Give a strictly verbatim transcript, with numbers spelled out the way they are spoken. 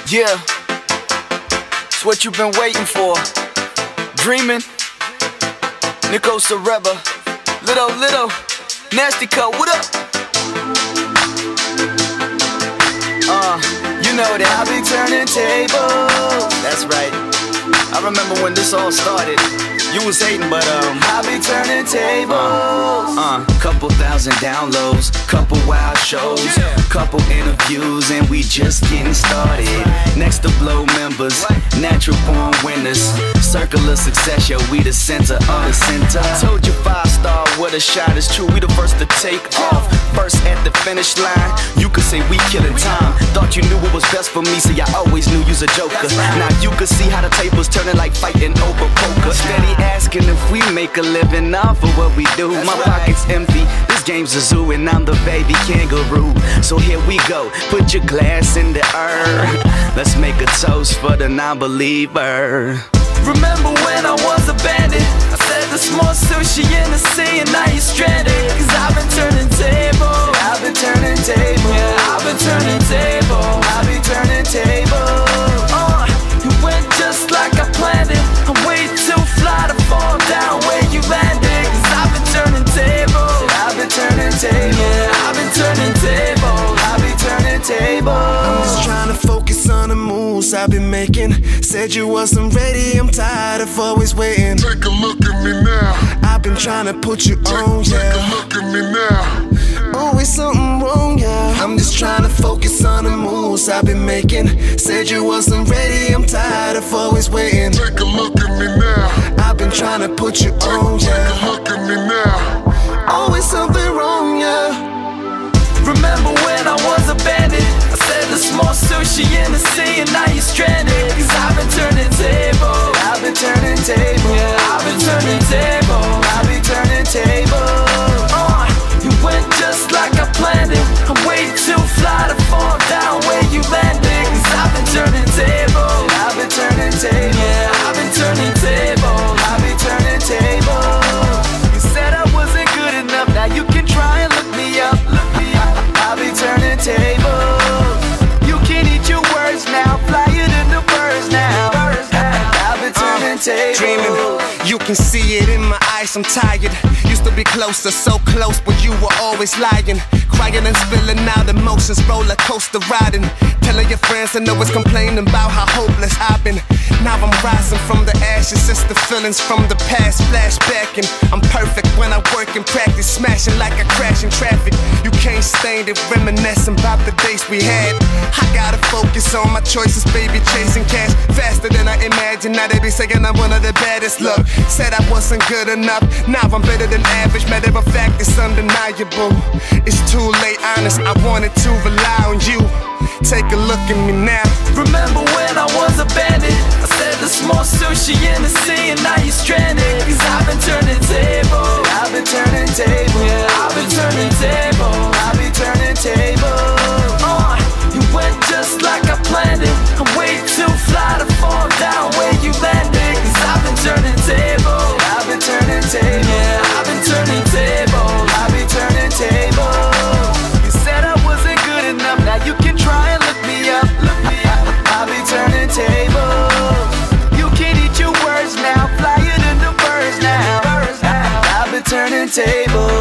Yeah, it's what you've been waiting for. Dreaming, Nico Sareba, Little Little, Nasty Cut, what up? Uh, you know that I be turning tables. That's right. I remember when this all started. You was hating, but um, I be turning tables. Uh, uh, couple thousand downloads, couple wild shows, yeah. Couple interviews, and we just getting started. Next to Blow members, natural born winners. Circle of success, yo, we the center of the center. I told you five star, what a shot is true. We the first to take off, first at the finish line. You could say we killing time. Thought you knew what was best for me, so I always knew you's a joker. Now you could see how the tables turning like fighting over poker. Steady asking if we make a living off of what we do. My pocket's empty, this game's a zoo, and I'm the baby kangaroo. So here we go, put your glass in the air. Let's make a toast for the non-believer. Remember when I was a bandit? I said there's more sushi in the sea, and now you're stranded. Cause I've been turning tables. I've been turning tables. Yeah, I've been turning tables. I've been turning tables. Uh, it went just like I planned it. I'm way too fly to fall down where you landed. Cause I've been turning tables. I've been turning tables. Yeah, I've been turning tables. I've been turning tables. I'm just trying to focus on the moves I've been making. Said you wasn't ready, I'm tired of always waiting. Take a look at me now. I've been trying to put you on, Take yeah. a look at me now. Always something wrong, yeah. I'm just trying to focus on the moves I've been making. Said you wasn't ready, I'm tired of always waiting. Take a look at me now. I've been trying to put you on, Take yeah. a look at me now. Always something wrong, yeah. Remember when I was a bandit? I said there's more sushi in the sea, and now you're stranded. Cause I've been turning tables. I've been turning tables. Yeah, I've been turning tables. I've been turning tables. Uh, it went just like I planned it. I'm way too fly to fall down where you landed. Cause I've been turning tables. I've been turning tables. Yeah, I've been turning tables. I've been turning tables. You said I wasn't good enough, now you can try and look me up. Look me up. I'll be turning tables. You can eat your words now, fly it in the birds now. Birds now. I'll be turning uh, tables. Dreaming, you can see it in my eyes, I'm tired. Used to be closer, so close, but you were always lying. Crying and spilling out emotions, roller coaster riding. Telling your friends I know it's complaining about how hopeless I've been. Now I'm rising from the ashes, it's the feelings from the past flashbacking. I'm perfect when I work and practice, smashing like I crash in traffic. You can't stand it, reminiscing about the days we had. I gotta focus on my choices, baby, chasing cash faster than I imagined. Now they be saying I'm one of the baddest. Look, said I wasn't good enough, now I'm better than average. Matter of fact, it's undeniable. It's too late, honest, I wanted to rely on you. Take a look at me now. Remember when I was a bandit? I said there's more sushi in the sea, and now you're stranded. Cause I've been turning tables. I've been turning tables. Yeah, I've been turning tables. I've been turning tables. Uh, it went just like I planned it. I'm way too fly to fall down where you landed. Cause I've been turning tables. I've been turning tables. Yeah, I've been turning tables. I've been turning tables. You said I wasn't good enough, now you can try and look me up. Look me up. I'll be turning tables. You can eat your words now, fly it in the birds now. Birds now. I've been turning tables.